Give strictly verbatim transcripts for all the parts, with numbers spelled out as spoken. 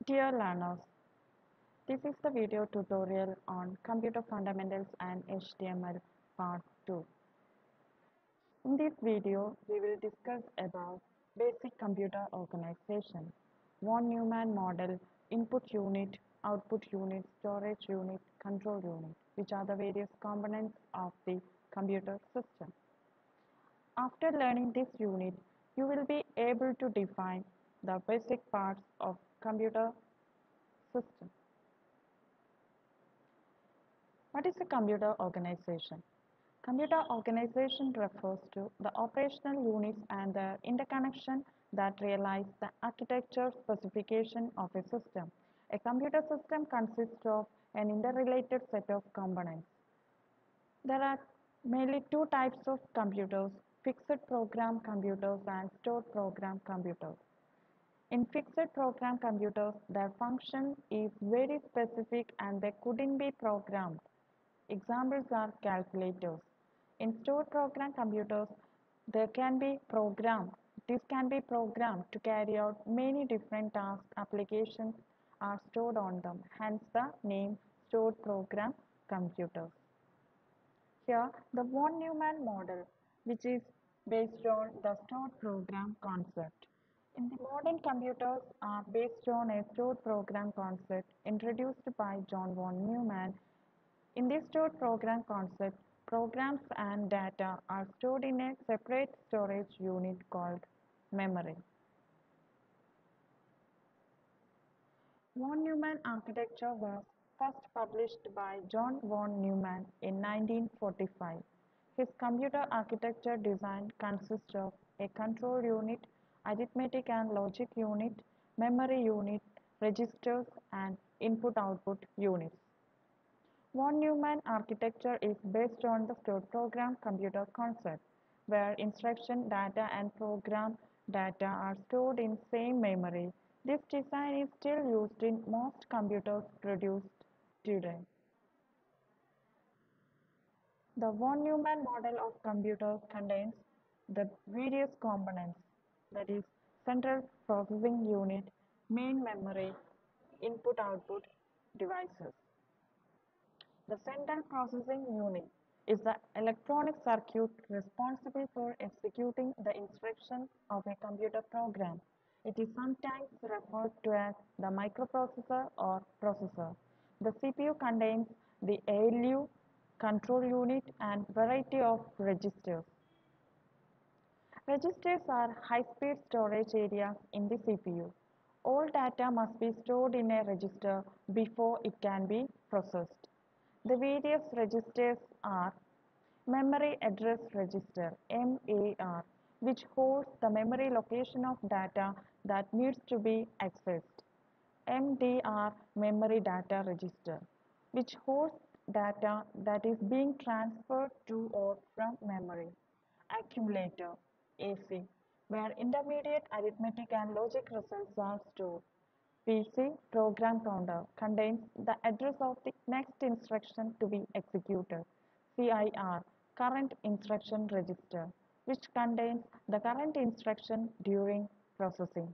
Dear learners, this is the video tutorial on Computer Fundamentals and H T M L Part two. In this video, we will discuss about basic computer organization, von Neumann model, input unit, output unit, storage unit, control unit, which are the various components of the computer system. After learning this unit, you will be able to define the basic parts of computer system. What is a computer organization? Computer organization refers to the operational units and the interconnection that realize the architecture specification of a system. A computer system consists of an interrelated set of components. There are mainly two types of computers, fixed program computers and stored program computers. In fixed program computers, their function is very specific and they couldn't be programmed. Examples are calculators. In stored program computers, they can be programmed. This can be programmed to carry out many different tasks. Applications are stored on them, hence the name stored program computers. Here, the von Neumann model, which is based on the stored program concept. In the modern computers are based on a stored program concept introduced by John von Neumann. In this stored program concept, programs and data are stored in a separate storage unit called memory. Von Neumann architecture was first published by John von Neumann in nineteen forty-five. His computer architecture design consists of a control unit, arithmetic and logic unit, memory unit, registers, and input-output units. Von Neumann architecture is based on the stored program computer concept, where instruction data and program data are stored in same memory. This design is still used in most computers produced today. The von Neumann model of computer contains the various components, that is, central processing unit, main memory, input-output devices. The central processing unit is the electronic circuit responsible for executing the instructions of a computer program. It is sometimes referred to as the microprocessor or processor. The C P U contains the A L U, control unit, and variety of registers. Registers are high-speed storage areas in the C P U. All data must be stored in a register before it can be processed. The various registers are Memory Address Register (M A R), which holds the memory location of data that needs to be accessed. M D R Memory Data Register, which holds data that is being transferred to or from memory. Accumulator A C, where intermediate arithmetic and logic results are stored. P C program counter contains the address of the next instruction to be executed. C I R current instruction register, which contains the current instruction during processing.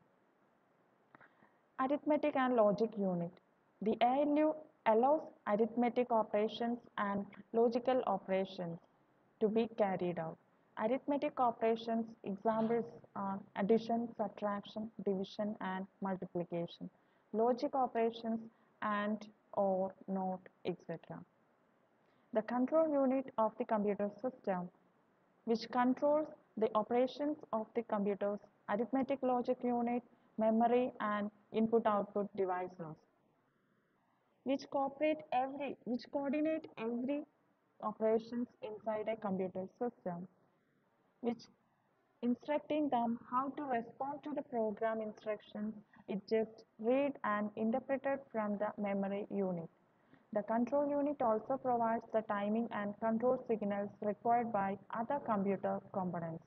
Arithmetic and logic unit. The A L U allows arithmetic operations and logical operations to be carried out. Arithmetic operations examples are addition, subtraction, division, and multiplication. Logic operations and, or, not, et cetera. The control unit of the computer system, which controls the operations of the computer's arithmetic logic unit, memory, and input-output devices, which cooperate every, which coordinate every operations inside a computer system, which instructing them how to respond to the program instructions. It just read and interpreted from the memory unit. The control unit also provides the timing and control signals required by other computer components.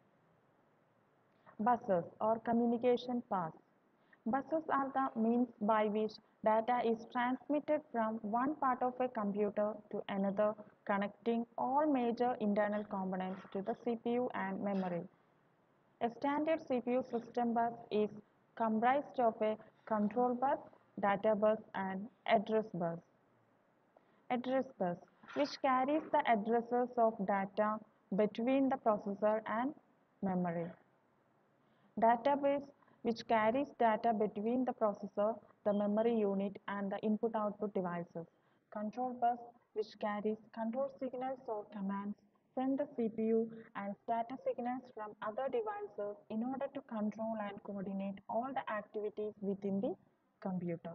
Buses or communication paths. Buses are the means by which data is transmitted from one part of a computer to another, connecting all major internal components to the C P U and memory. A standard C P U system bus is comprised of a control bus, data bus, and address bus. Address bus, which carries the addresses of data between the processor and memory. Database, which carries data between the processor, the memory unit, and the input-output devices. Control bus, which carries control signals or commands from the C P U and data signals from other devices in order to control and coordinate all the activities within the computer.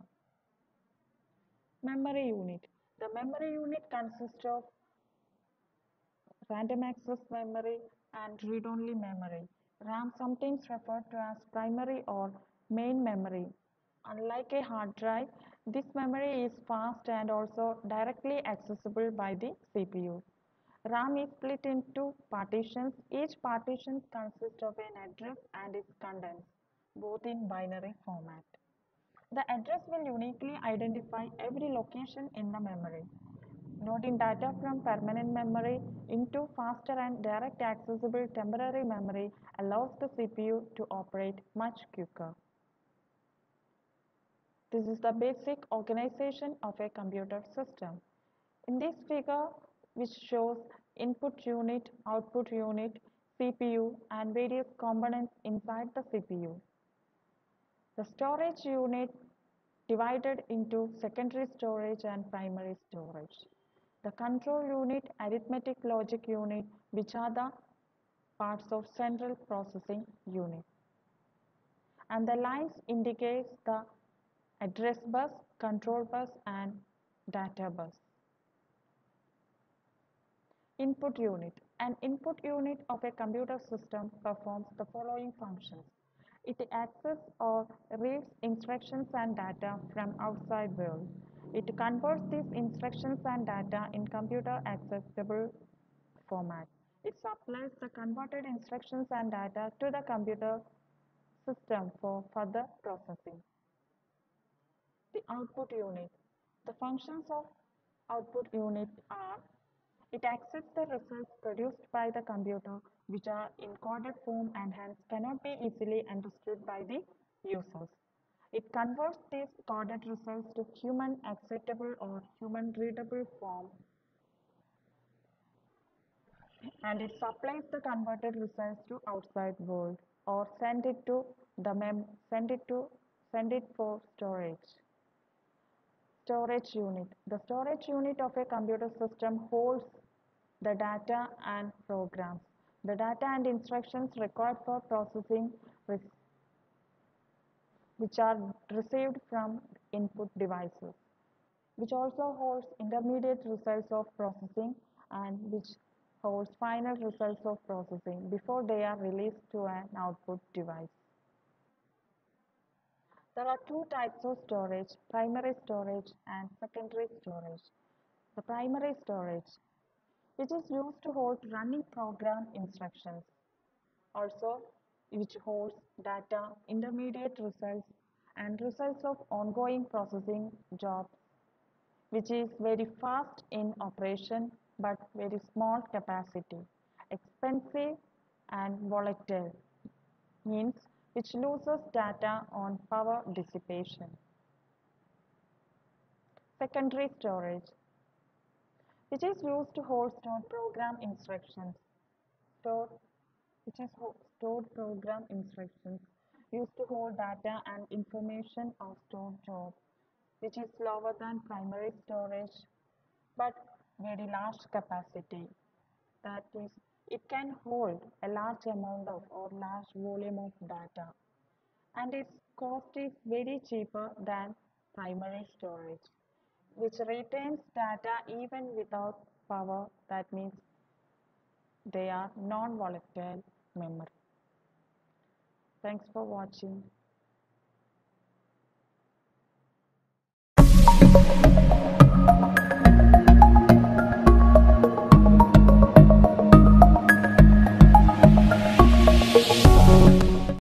Memory unit. The memory unit consists of random access memory and read-only memory. RAM, sometimes referred to as primary or main memory. Unlike a hard drive, this memory is fast and also directly accessible by the C P U. RAM is split into partitions. Each partition consists of an address and its contents, both in binary format. The address will uniquely identify every location in the memory. Loading data from permanent memory into faster and direct accessible temporary memory allows the C P U to operate much quicker. This is the basic organization of a computer system. In this figure, which shows input unit, output unit, C P U, and various components inside the C P U. The storage unit divided into secondary storage and primary storage. The control unit, arithmetic logic unit, which are the parts of central processing unit. And the lines indicates the address bus, control bus, and data bus. Input unit. An input unit of a computer system performs the following functions. It accesses or reads instructions and data from outside world. It converts these instructions and data in computer accessible format. It supplies the converted instructions and data to the computer system for further processing. The output unit. The functions of output unit are: it accepts the results produced by the computer, which are in coded form and hence cannot be easily understood by the users. It converts these coded results to human acceptable or human readable form, and it supplies the converted results to outside world or send it to the mem send it to send it for storage. Storage unit. The storage unit of a computer system holds the data and programs. The data and instructions required for processing which are received from input devices, which also holds intermediate results of processing and which holds final results of processing before they are released to an output device. There are two types of storage, primary storage and secondary storage. The primary storage, which is used to hold running program instructions, also which holds data, intermediate results, and results of ongoing processing jobs, which is very fast in operation but very small capacity, expensive and volatile, means which loses data on power dissipation. Secondary storage, which is used to hold stored program instructions, stored, which is stored program instructions, used to hold data and information of stored jobs, which is lower than primary storage but very large capacity. That is, it can hold a large amount of or large volume of data, and its cost is very cheaper than primary storage, which retains data even without power. That means they are non-volatile memory. Thanks for watching.